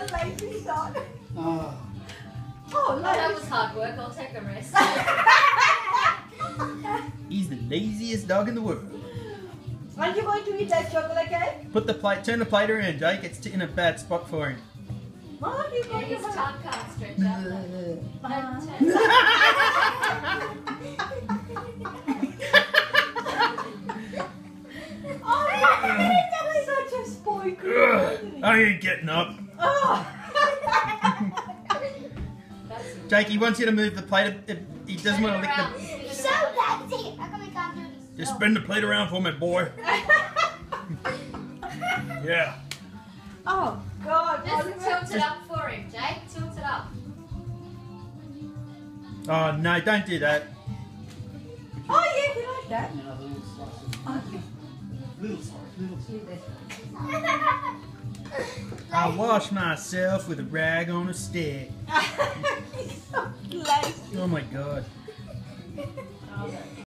a lazy son. Oh. Oh, That was hard work. I'll take a rest. He's the laziest dog in the world. Are you going to eat that chocolate cake? Turn the plate around, Jake. It's in a bad spot for him. What are you Yeah, going his to have? tongue can't stretch out. Oh, that is such a spoiled kid. I ain't getting up. Oh. Jake, he wants you to move the plate. He doesn't want to lick the... You're so lazy. How come we can't do this? Just spin the plate around for me, boy. Yeah. Oh, God. Just tilt it up for him, Jake. Tilt it up. Oh, no, don't do that. Oh, yeah, you like that? Another little slice of Okay. little slice. I wash myself with a rag on a stick. He's so lazy. Oh my God.